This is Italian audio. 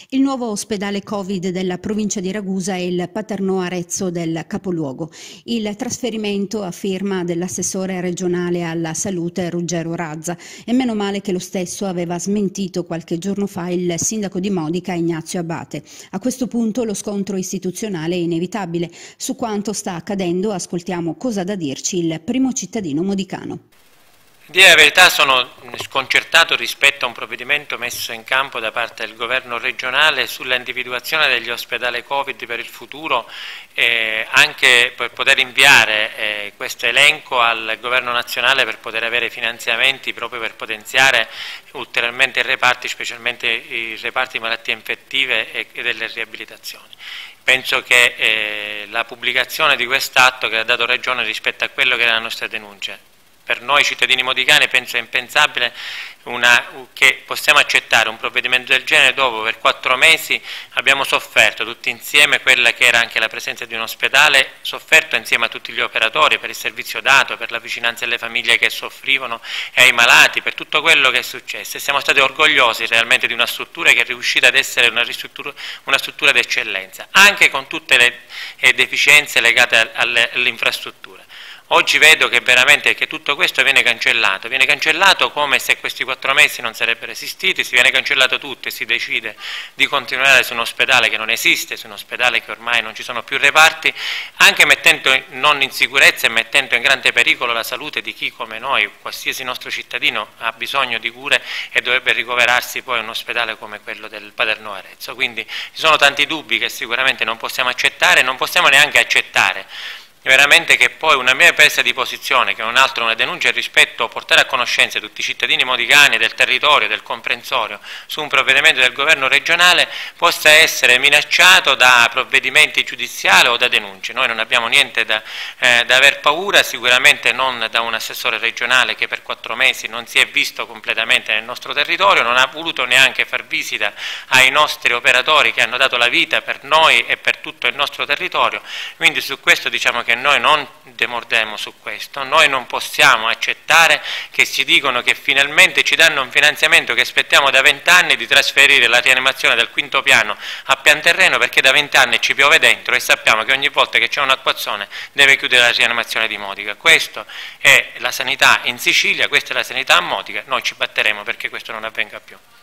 Il nuovo ospedale Covid della provincia di Ragusa è il Paternò Arezzo del capoluogo. Il trasferimento a firma dell'assessore regionale alla salute Ruggero Razza, e meno male che lo stesso aveva smentito qualche giorno fa il sindaco di Modica Ignazio Abate. A questo punto lo scontro istituzionale è inevitabile. Su quanto sta accadendo ascoltiamo cosa ha da dirci il primo cittadino modicano. A dire la verità sono sconcertato rispetto a un provvedimento messo in campo da parte del governo regionale sull'individuazione degli ospedali Covid per il futuro, anche per poter inviare questo elenco al governo nazionale per poter avere finanziamenti proprio per potenziare ulteriormente i reparti, specialmente i reparti di malattie infettive e delle riabilitazioni. Penso che la pubblicazione di quest'atto che ha dato ragione rispetto a quello che era la nostra denuncia. Per noi cittadini modicani penso è impensabile che possiamo accettare un provvedimento del genere dove per 4 mesi abbiamo sofferto tutti insieme quella che era anche la presenza di un ospedale, sofferto insieme a tutti gli operatori per il servizio dato, per la vicinanza alle famiglie che soffrivano e ai malati, per tutto quello che è successo, e siamo stati orgogliosi realmente di una struttura che è riuscita ad essere una struttura d'eccellenza, anche con tutte le deficienze legate alle infrastrutture. Oggi vedo che veramente che tutto questo viene cancellato come se questi 4 mesi non sarebbero esistiti, si viene cancellato tutto e si decide di continuare su un ospedale che non esiste, su un ospedale che ormai non ci sono più reparti, anche mettendo non in sicurezza e mettendo in grande pericolo la salute di chi come noi, qualsiasi nostro cittadino ha bisogno di cure e dovrebbe ricoverarsi poi in un ospedale come quello del Paternò Arezzo. Quindi ci sono tanti dubbi che sicuramente non possiamo accettare e non possiamo neanche accettare veramente che poi una mia presa di posizione, che non è altro una denuncia rispetto a portare a conoscenza tutti i cittadini modicani del territorio, del comprensorio, su un provvedimento del governo regionale, possa essere minacciato da provvedimenti giudiziali o da denunce. Noi non abbiamo niente da aver paura, sicuramente non da un assessore regionale che per 4 mesi non si è visto completamente nel nostro territorio, non ha voluto neanche far visita ai nostri operatori che hanno dato la vita per noi e per tutto il nostro territorio, quindi su questo diciamo che noi non demorderemo su questo, noi non possiamo accettare che ci dicono che finalmente ci danno un finanziamento che aspettiamo da 20 anni di trasferire la rianimazione dal 5° piano a pian terreno, perché da 20 anni ci piove dentro e sappiamo che ogni volta che c'è un acquazzone deve chiudere la rianimazione di Modica. Questa è la sanità in Sicilia, questa è la sanità a Modica, noi ci batteremo perché questo non avvenga più.